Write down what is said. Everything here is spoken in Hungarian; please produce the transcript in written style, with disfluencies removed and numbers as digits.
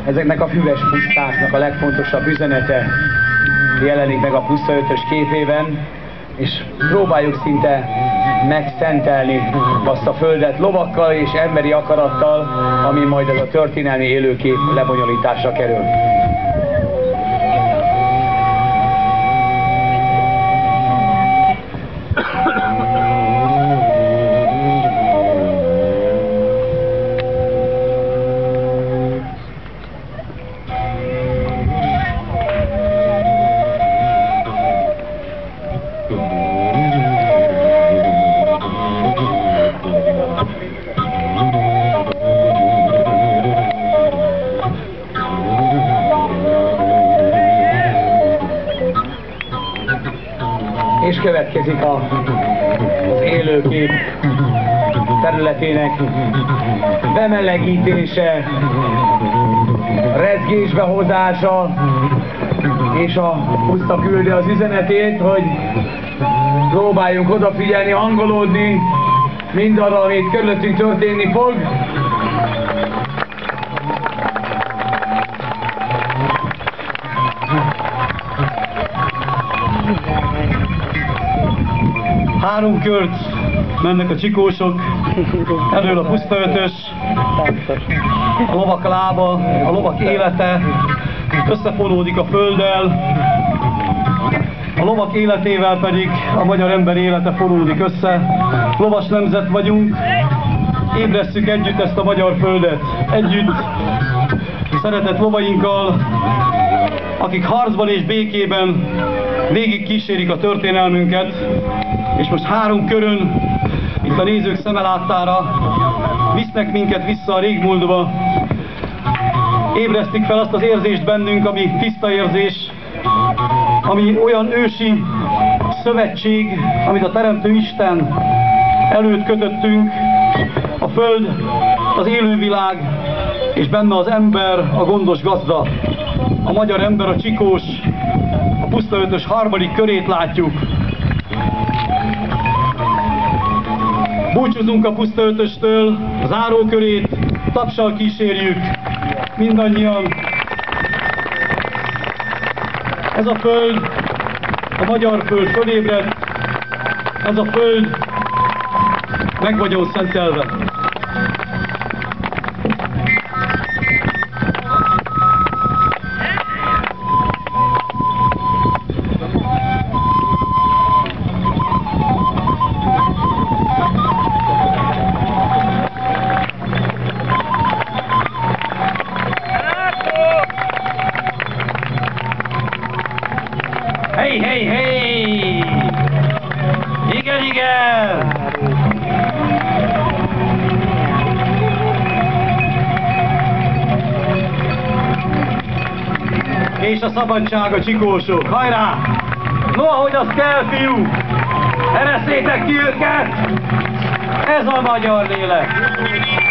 ezeknek a füves pusztáknak a legfontosabb üzenete jelenik meg a Puszta 5-ös képében, és próbáljuk szinte megszentelni azt a földet lovakkal és emberi akarattal, ami majd ez a történelmi élőkép lebonyolításra kerül. És következik az élőkép területének bemelegítése, rezgésbe hozása, és a puszta küldi az üzenetét, hogy próbáljunk odafigyelni, hangolódni mindarra, amit körülöttünk történni fog. Három kört mennek a csikósok, elől a Puszta 5-ös, a lovak lába, a lovak élete összefonódik a földdel, a lovak életével pedig a magyar ember élete fonódik össze. Lovas nemzet vagyunk, ébresszük együtt ezt a magyar földet, együtt szeretett lovainkkal, akik harcban és békében végig kísérik a történelmünket, és most három körön, itt a nézők szemeláttára visznek minket vissza a régmúltba, ébresztik fel azt az érzést bennünk, ami tiszta érzés, ami olyan ősi szövetség, amit a Teremtő Isten előtt kötöttünk, a föld, az élővilág, és benne az ember, a gondos gazda, a magyar ember, a csikós, a Puszta 5-ös harmadik körét látjuk. Búcsúzunk a Puszta 5-östől, a zárókörét tapssal kísérjük mindannyian. Ez a föld, a magyar föld fölébredt, ez a föld meg vagyon szentelve. Hey, hey, hey! Igen, igen! És a szabadság a csikósok, hajrá! No, ahogy az kell, fiú! Eresszétek ki őket! Ez a magyar lélek!